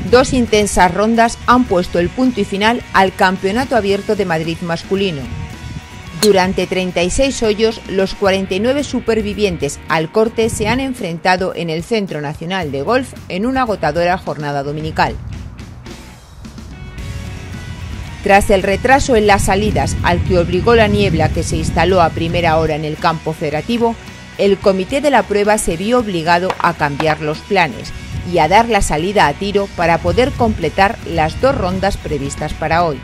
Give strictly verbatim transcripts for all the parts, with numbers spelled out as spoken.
Dos intensas rondas han puesto el punto y final al Campeonato Abierto de Madrid masculino. Durante treinta y seis hoyos, los cuarenta y nueve supervivientes al corte se han enfrentado en el Centro Nacional de Golf en una agotadora jornada dominical. Tras el retraso en las salidas al que obligó la niebla que se instaló a primera hora en el campo federativo, el comité de la prueba se vio obligado a cambiar los planes y a dar la salida a tiro para poder completar las dos rondas previstas para hoy.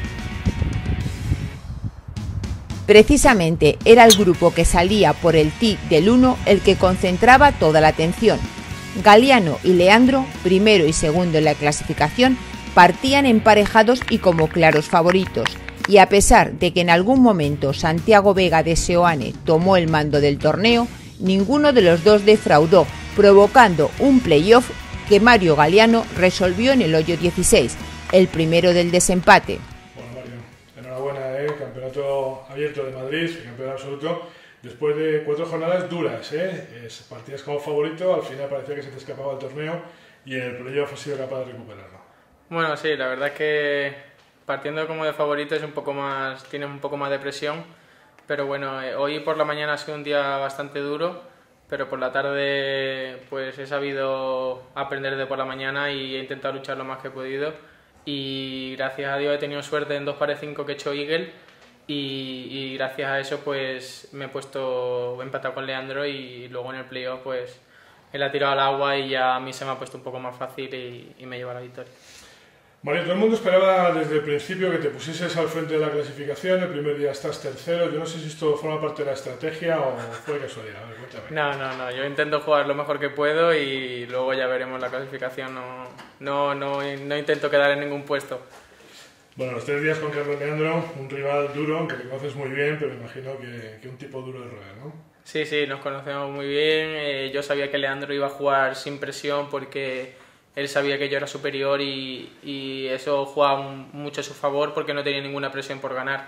Precisamente era el grupo que salía por el tee del uno el que concentraba toda la atención. Galiano y Leandro, primero y segundo en la clasificación, partían emparejados y como claros favoritos, y a pesar de que en algún momento Santiago Vega de Seoane tomó el mando del torneo, ninguno de los dos defraudó, provocando un playoff que Mario Galiano resolvió en el hoyo dieciséis, el primero del desempate. Bueno, Mario, enhorabuena, ¿eh? Campeonato Abierto de Madrid, campeón absoluto, después de cuatro jornadas duras, ¿eh? Partías como favorito, al final parecía que se te escapaba el torneo y en el playoff has sido capaz de recuperarlo. Bueno, sí, la verdad es que partiendo como de favorito es un poco más, tienes un poco más de presión, pero bueno, eh, hoy por la mañana ha sido un día bastante duro, pero por la tarde pues he sabido aprender de por la mañana y he intentado luchar lo más que he podido y gracias a Dios he tenido suerte en dos pares cinco que he hecho eagle y, y gracias a eso pues me he puesto empatado con Leandro y luego en el playoff pues él ha tirado al agua y ya a mí se me ha puesto un poco más fácil y, y me lleva la victoria. Mario, todo el mundo esperaba desde el principio que te pusieses al frente de la clasificación, el primer día estás tercero, yo no sé si esto forma parte de la estrategia o fue casualidad, a ver, cuéntame. No, no, no, yo intento jugar lo mejor que puedo y luego ya veremos la clasificación, no, no, no, no intento quedar en ningún puesto. Bueno, los tres días con Carlos Leandro, un rival duro, aunque le conoces muy bien, pero imagino que, que un tipo duro de roer, ¿no? Sí, sí, nos conocemos muy bien, eh, yo sabía que Leandro iba a jugar sin presión porque él sabía que yo era superior y, y eso jugaba un, mucho a su favor porque no tenía ninguna presión por ganar.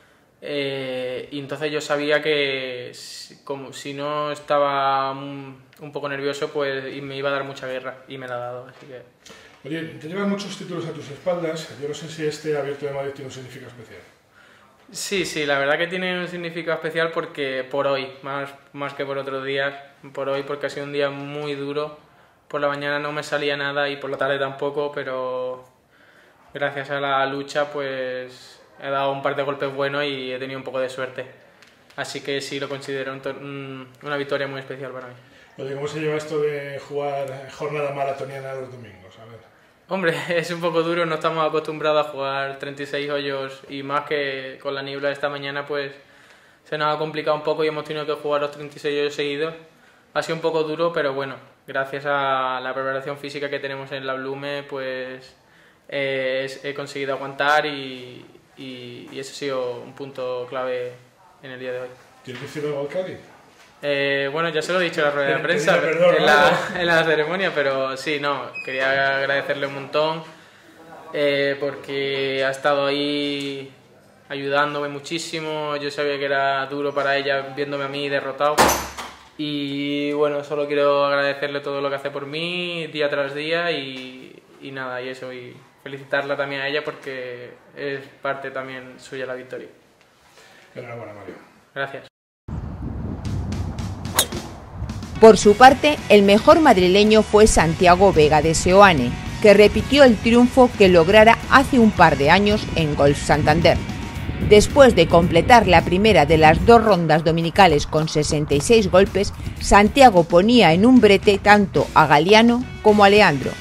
Eh, y entonces yo sabía que si, como, si no estaba un, un poco nervioso pues y me iba a dar mucha guerra y me la ha dado. Así que... Oye, te llevas muchos títulos a tus espaldas, yo no sé si este Abierto de Madrid tiene un significado especial. Sí, sí, la verdad que tiene un significado especial porque por hoy, más, más que por otros días, por hoy porque ha sido un día muy duro. Por la mañana no me salía nada y por la tarde tampoco, pero gracias a la lucha pues he dado un par de golpes buenos y he tenido un poco de suerte. Así que sí lo considero un, una victoria muy especial para mí. Oye, ¿cómo se lleva esto de jugar jornada maratoniana los domingos? A ver. Hombre, es un poco duro, no estamos acostumbrados a jugar treinta y seis hoyos y más que con la niebla de esta mañana pues se nos ha complicado un poco y hemos tenido que jugar los treinta y seis hoyos seguidos. Ha sido un poco duro, pero bueno, gracias a la preparación física que tenemos en la Blume, pues eh, he conseguido aguantar y, y, y ese ha sido un punto clave en el día de hoy. ¿Tienes que decir algo al Cádiz? Eh, bueno, ya se lo he dicho en la rueda de Te, prensa, te perdón, en, la, en la ceremonia, pero sí, no, quería agradecerle un montón eh, porque ha estado ahí ayudándome muchísimo. Yo sabía que era duro para ella viéndome a mí derrotado. Y bueno, solo quiero agradecerle todo lo que hace por mí día tras día y, y nada, y eso, y felicitarla también a ella porque es parte también suya la victoria. Enhorabuena, Mario. Gracias. Por su parte, el mejor madrileño fue Santiago Vega de Seoane, que repitió el triunfo que lograra hace un par de años en Golf Santander. Después de completar la primera de las dos rondas dominicales con sesenta y seis golpes, Santiago ponía en un brete tanto a Galiano como a Leandro.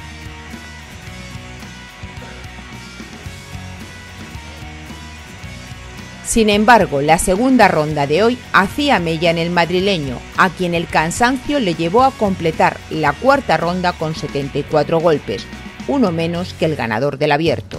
Sin embargo, la segunda ronda de hoy hacía mella en el madrileño, a quien el cansancio le llevó a completar la cuarta ronda con setenta y cuatro golpes, uno menos que el ganador del Abierto.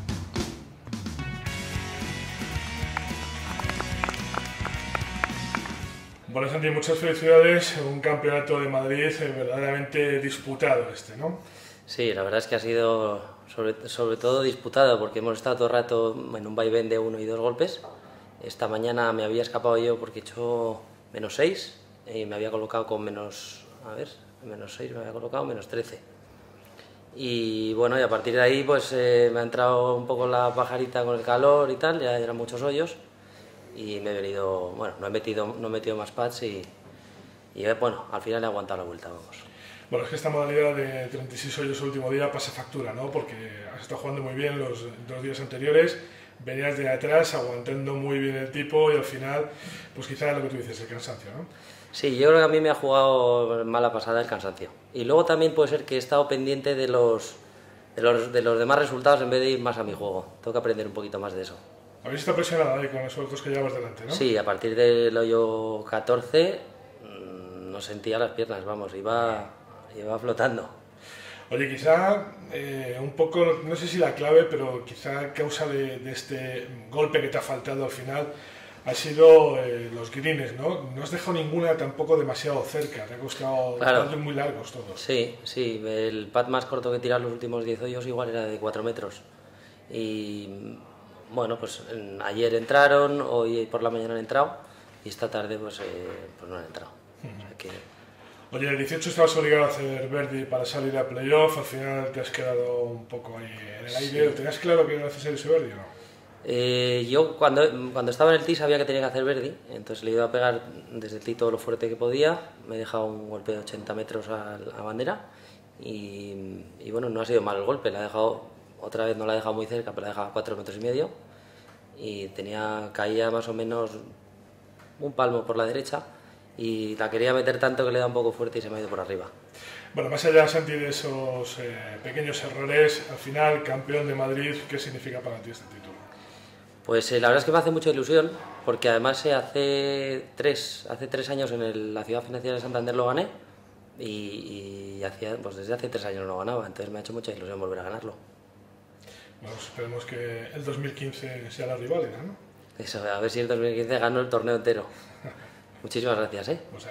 Bueno, Santi, muchas felicidades, un campeonato de Madrid verdaderamente disputado este, ¿no? Sí, la verdad es que ha sido sobre, sobre todo disputado porque hemos estado todo el rato en un vaivén de uno y dos golpes. Esta mañana me había escapado yo porque he hecho menos seis y me había colocado con menos, a ver, menos seis me había colocado, menos trece. Y bueno, y a partir de ahí pues eh, me ha entrado un poco la pajarita con el calor y tal, ya eran muchos hoyos y me he venido, bueno, no he metido, no he metido más pads y, y bueno, al final he aguantado la vuelta, vamos. Bueno, es que esta modalidad de treinta y seis hoyos el último día pasa factura, ¿no? Porque has estado jugando muy bien los dos días anteriores, venías de atrás aguantando muy bien el tipo y al final, pues quizá es lo que tú dices, el cansancio, ¿no? Sí, yo creo que a mí me ha jugado mala pasada el cansancio. Y luego también puede ser que he estado pendiente de los, de los, de los demás resultados en vez de ir más a mi juego. Tengo que aprender un poquito más de eso. Habéis estado presionado ahí con los otros que llevas delante, ¿no? Sí, a partir del hoyo catorce mmm, no sentía las piernas, vamos, iba, iba flotando. Oye, quizá eh, un poco, no sé si la clave, pero quizá a causa de, de este golpe que te ha faltado al final, ha sido eh, los greens, ¿no? No has dejado ninguna tampoco demasiado cerca, te ha costado claro. muy largos todos. Sí, sí, el pad más corto que he tirado los últimos diez hoyos igual era de cuatro metros. Y bueno, pues ayer entraron, hoy por la mañana han entrado y esta tarde pues, eh, pues no han entrado. Uh-huh. O sea que... Oye, el dieciocho estabas obligado a hacer birdie para salir a playoff, al final te has quedado un poco ahí en el aire. Sí. ¿Tenías claro que era necesario ese birdie o no? Eh, yo cuando, cuando estaba en el tee sabía que tenía que hacer birdie, entonces le iba a pegar desde el tee todo lo fuerte que podía, me he dejado un golpe de ochenta metros a la bandera y, y bueno, no ha sido mal el golpe, la he dejado, otra vez no la he dejado muy cerca, pero la he dejado a cuatro metros y medio y tenía, caía más o menos un palmo por la derecha y la quería meter tanto que le da un poco fuerte y se me ha ido por arriba. Bueno, más allá, Santi, de esos eh, pequeños errores, al final, campeón de Madrid, ¿qué significa para ti este título? Pues eh, la verdad es que me hace mucha ilusión, porque además eh, hace, tres, hace tres años en el, la Ciudad Financiera de Santander lo gané y, y hacía, pues desde hace tres años no lo ganaba, entonces me ha hecho mucha ilusión volver a ganarlo. Bueno, esperemos que el dos mil quince sea la riválida, ¿no? Eso, a ver si el dos mil quince gano el torneo entero. Muchísimas gracias, ¿eh? O sea,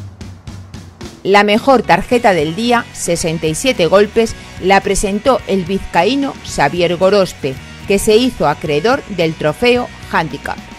la mejor tarjeta del día, sesenta y siete golpes, la presentó el vizcaíno Xavier Gorospe, que se hizo acreedor del trofeo Handicap.